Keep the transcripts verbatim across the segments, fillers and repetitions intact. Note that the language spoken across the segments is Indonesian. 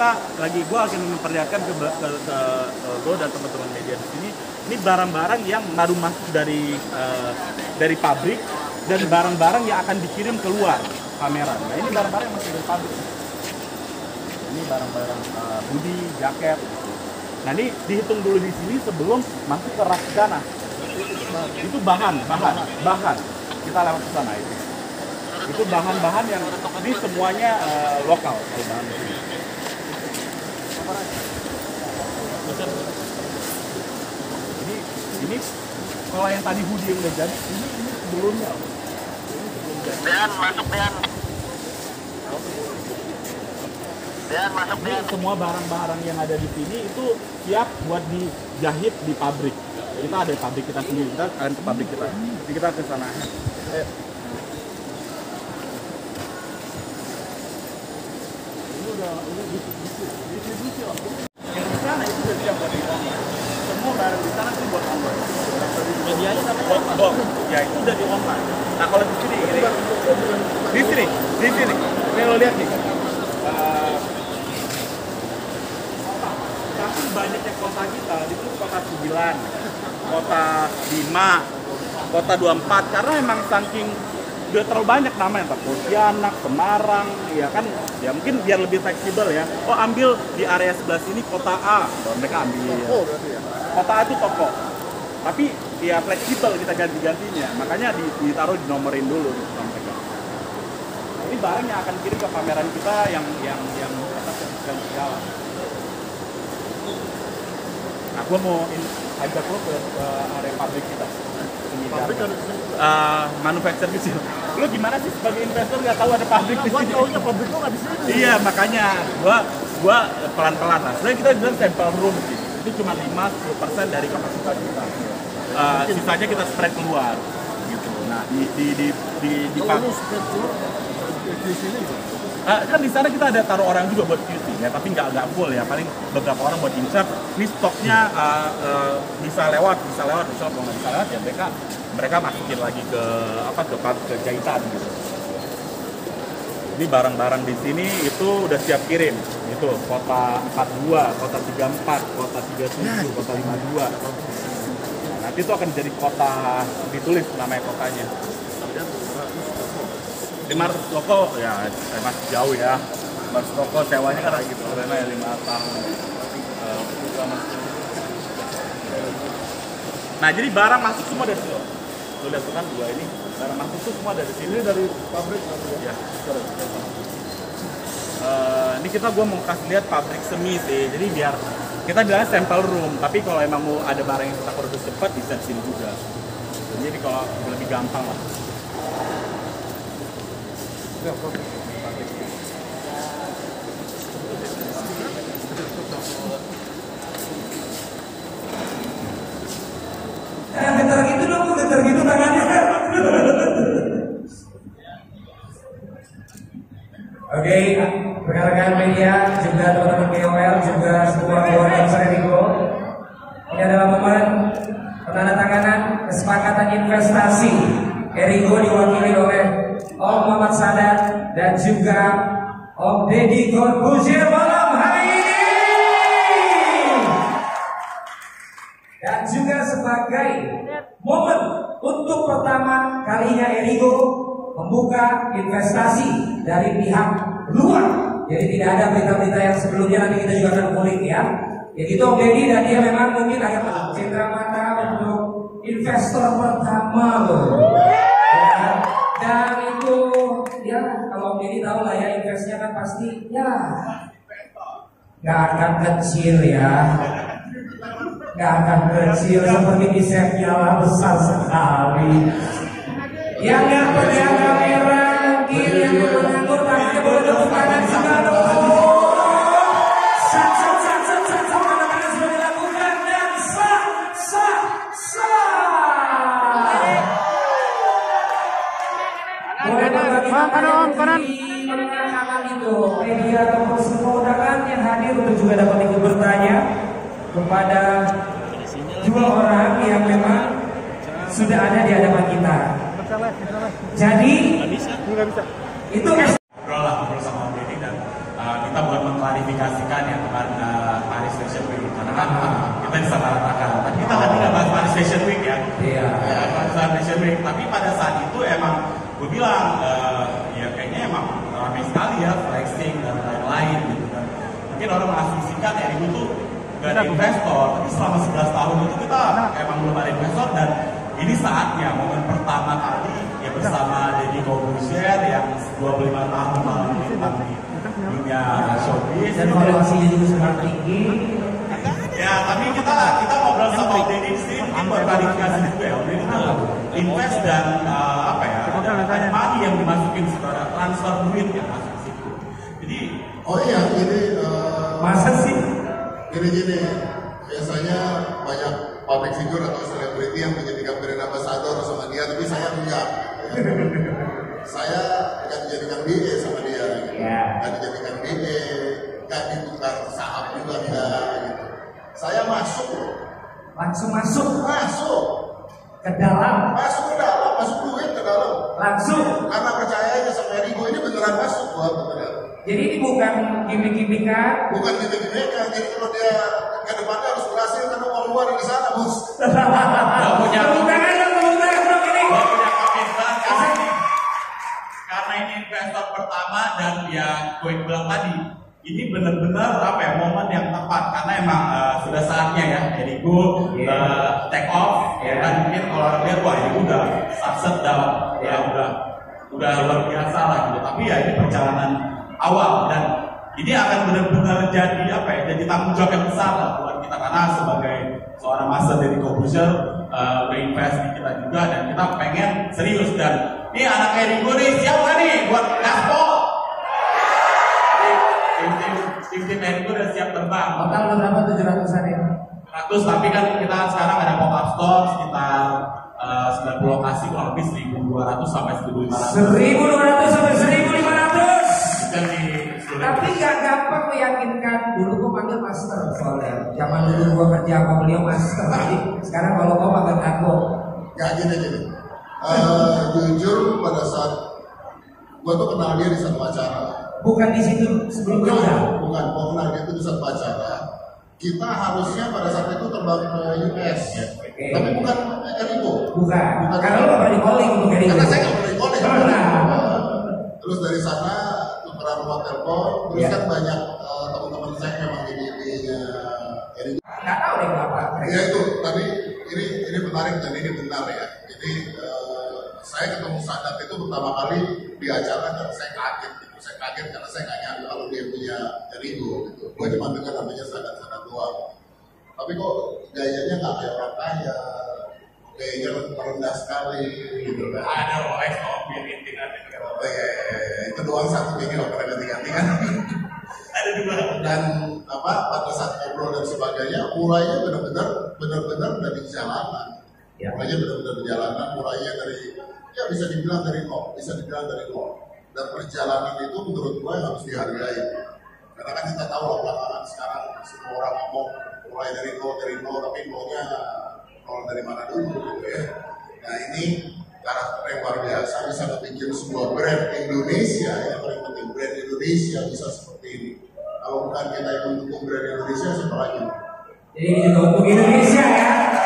kita lagi, gue akan memperlihatkan ke, ke, ke, ke gue dan teman-teman media di sini. Ini barang-barang yang baru masuk dari uh, dari pabrik dan barang-barang yang akan dikirim keluar pameran. Nah ini barang-barang yang masih dari pabrik. Ini barang-barang uh, hoodie, jaket. Nah ini dihitung dulu di sini sebelum masuk ke rak sana. Itu bahan, bahan, bahan. Kita lewat ke sana itu. Itu bahan-bahan yang ini semuanya uh, lokal. Bahan di sini. Ini, ini kalau yang tadi hoodie yang udah jadi, ini ini sebelumnya. Dan masuk Dan. Dan masuk Ini Dan. semua barang-barang yang ada di sini itu siap buat dijahit di pabrik. Kita ada pabrik kita sendiri, kita akan ke pabrik kita. Jadi kita ke sana. Ayo. Ini udah udah distribusi loh. Yang di sana itu udah siap buat di-online. Semua barang di sana itu buat online. Medianya namanya buat box. Ya itu udah di online. Nah kalau di sini, ini, di sini, di sini, ini lo lihat nih. Uh, Tapi banyaknya kota kita, itu kota sembilan, kota lima, kota dua puluh empat, karena emang saking udah terlalu banyak namanya, entah Pontianak, Semarang, ya kan, ya mungkin biar lebih fleksibel ya. Oh ambil di area sebelah sini kota A, oh, mereka ambil. Oh, berarti ya. Kota A itu toko, tapi ya fleksibel kita ganti-gantinya, makanya ditaruh dinomorin dulu sama mereka. Ini barang yang akan kirim ke pameran kita yang yang yang atas yang segala. Nah, gue mau in, ajak lo ke, ke area pabrik kita. Pabrik ada di sini. Uh, manufacturer kecil. Lo gimana sih sebagai investor nggak tahu ada pabrik di Gua sini? taunya pabrik lo nggak di sini. Iya, makanya gua gua pelan-pelan lah. Sebenarnya kita bilang sampel room sih. Itu cuma lima sampai sepuluh persen dari kapasitas kita. Uh, sisanya kita spread keluar. Gitu. Nah, di di di di, di Kalau lu spread keluar di sini gitu. Uh, kan di sana kita ada taruh orang juga buat Q C ya, tapi nggak nggak full ya, paling beberapa orang buat insert. Ini stoknya uh, uh, bisa lewat, bisa lewat, bisa kalau nggak bisa lewat ya mereka mereka masukin lagi ke apa ke ke jahitan gitu. Jadi barang-barang di sini itu udah siap kirim, itu kota empat puluh dua, kota tiga puluh empat, kota tiga puluh tujuh, kota lima puluh dua. Nah, nanti itu akan jadi kota ditulis namanya kotanya. lima ratus toko ya masih jauh ya. lima ratus toko sewanya kan gitu karena ya lima tahun. Nah jadi barang masuk semua dari sini. Lo lihat kan dua ini barang masuk tuh semua dari sini. Ini dari pabrik ya. Uh, ini kita gua mau kasih lihat pabrik semi sih. Jadi biar kita bilang sampel room. Tapi kalau emang mau ada barang yang kita produksi cepat bisa di sini juga. Jadi kalau lebih gampang lah. Ya, pabrik. Jangan getar gitu dong, getar gitu tangannya. Oke, rekan-rekan media, juga teman-teman K O L, juga semua keluarga besar Erigo. Ini adalah momen penandatanganan kesepakatan investasi Erigo diwakili oleh Om Muhammad Sadat dan juga Om Deddy Corbuzier malam hari ini. Dan juga sebagai momen untuk pertama kalinya Erigo membuka investasi dari pihak luar. Jadi tidak ada berita-berita yang sebelumnya, nanti kita juga akan kulik ya. Jadi itu Om Deddy dan dia memang mungkin agak cendera mata untuk investor pertama loh. Ya. Dan itu ya kalau Om Deddy tahu lah ya investnya kan pasti ya nggak akan kecil ya. Nggak akan kecil seperti di setnya lah, besar sekali. Yang nggak pegang kamera mungkin yang menganggur tangannya boleh tepuk tangan juga dong. Sat sat sat sat sat sat tangan sudah dilakukan dan sat sat sat. Boleh berbagi kanan kanan kanan itu media ataupun semua undangan yang hadir untuk juga dapat ikut bertanya kepada dua orang yang memang sudah ada di hadapan kita. Jadi Nggak bisa. itu Ngobrol lah ngobrol sama Om Deddy dan uh, kita buat mengklarifikasikan katakan. Tadi kita tadi nggak bahas Paris Fashion Week ya. Iya. Ya, Paris Fashion Week. Tapi pada saat itu emang gue bilang uh, ya kayaknya emang ramai sekali ya flexing dan lain-lain gitu kan. Mungkin orang mengasumsikan ya itu tuh gak ada investor. Tapi selama sebelas tahun itu kita emang belum ada investor dan ini saatnya momen pertama kali ya bersama Deddy Corbuzier yang dua puluh lima tahun malam bintang di dunia showbiz Dan valuasinya juga sangat tinggi. ya tapi kita kita ngobrol sama Om Deddy di sini mungkin buat klarifikasi juga ya Om Deddy itu invest dan uh, apa ya ada money yang dimasukin secara transfer duit yang masuk situ jadi Oh iya, ini uh, Masa sih? gini-gini. Biasanya banyak public figure atau selebriti yang menjadikan brand ambassador sama dia, tapi saya enggak. Saya nggak dijadikan B A sama dia, Iya. nggak dijadikan B A, nggak ditukar saham juga enggak. Gitu. Saya masuk, Langsung masuk masuk, ke dalam, masuk ke dalam, masuk duit ke dalam. langsung. Karena percayanya sama Erigo ini beneran masuk, gua beneran. Jadi ini bukan gimmick-gimmickan. Bukan gitu-gitu kan, jadi kalau dia ke depannya harus berhasil karena uang luar di sana, bos. nggak punya Tepuk tangan dong, tepuk tangan dong ini. nggak punya komitmen karena ini karena ini investor pertama dan ya gue bilang tadi ini benar-benar apa ya momen yang tepat karena emang uh, sudah saatnya ya Erigo Yeah. uh, take off ya kan mungkin kalau orang lihat wah ini udah sukses down ya udah udah luar biasa lah gitu tapi ya ini perjalanan awal dan ini akan benar-benar jadi apa ya jadi tanggung jawab yang besar lah buat kita karena sebagai seorang master dari Corbuzier uh, udah invest di kita juga dan kita pengen serius dan ini anak Erigo nih siap nggak nih buat gaspol tim-tim tim-tim Erigo udah siap terbang Total udah berapa tujuh ratusan ya? seratus tapi kan kita sekarang ada pop up store sekitar uh, sembilan puluh lokasi kurang lebih seribu dua ratus sampai seribu lima ratus seribu dua ratus sampai seribu lima ratus. dan di seluruh Tapi gak gampang meyakinkan. Dulu gue panggil master soalnya. Zaman dulu gue kerja sama beliau master. Jadi sekarang kalau gue panggil aku. Gak gini-gini. Uh, jujur pada saat gua tuh kenal dia di satu acara. Bukan di situ sebelumnya udah. Bukan, gua kenal dia itu di satu acara. Kita harusnya pada saat itu terbang ke U S, Oke. tapi bukan Erigo. Bukan. Bukan. Karena lu gak pernah di calling untuk ini. Karena saya nggak pernah di calling. Pernah. Terus dari sana tukeran nomor telepon. Terus Ya. kan banyak uh, teman-teman saya yang memang jadi idenya Erigo. Gak tahu deh kenapa. Ya itu, tapi ini ini menarik dan ini benar ya. Jadi uh, saya ketemu Sadat itu pertama kali di acara dan saya kaget. Gitu. Saya kaget karena saya nggak nyangka kalau dia punya Erigo. Gitu. Gue cuma dengar namanya Sadat Sadat doang. Tapi kok gayanya nggak kayak orang kaya, gayanya rendah sekali. Gitu kan. ada Rolex mobil inti nanti Oh, iya, iya, iya. Itu doang satu ini nggak pernah ganti-ganti kan. ada juga Dan apa pada saat ngobrol dan sebagainya, mulainya benar-benar benar-benar dari jalanan. Ya. Mulainya benar-benar di jalanan, mulainya dari ya bisa dibilang dari nol, bisa dibilang dari nol. Dan perjalanan itu menurut gue harus dihargai. Karena kan kita tahu lah belakangan sekarang semua orang ngomong mulai dari nol dari nol, tapi nolnya nol dari mana dulu gitu ya. Nah ini karakter yang luar biasa bisa bikin sebuah brand Indonesia yang paling penting brand Indonesia bisa seperti ini. Kalau bukan kita yang mendukung brand Indonesia siapa lagi? Jadi ini juga untuk Indonesia ya.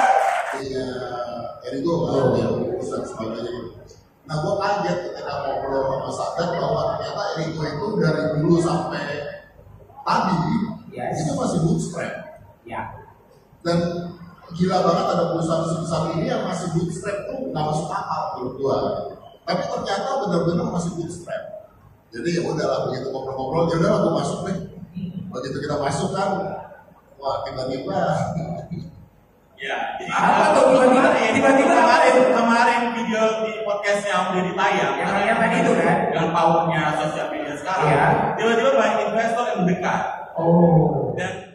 Iya, Erigo baru ya urusan sebagainya. Nah, gua kaget ketika ngobrol sama Sadat bahwa ternyata Erigo itu dari dulu sampai tadi Yes. itu masih bootstrap. Ya. Dan gila banget ada perusahaan sebesar ini yang masih bootstrap tuh nggak masuk akal menurut gua. Tapi ternyata benar-benar masih bootstrap. Jadi ya udahlah begitu ngobrol-ngobrol, ya udahlah gua masuk deh. Begitu kita masuk kan, wah tiba-tiba ya jadi Apa tuh tiba-tiba tiba-tiba apa kemarin tuh? kemarin video di podcastnya Om Deddy tayang Yang yang tadi itu kan? dengan powernya sosial media sekarang Iya. tiba-tiba banyak investor yang mendekat Oh. dan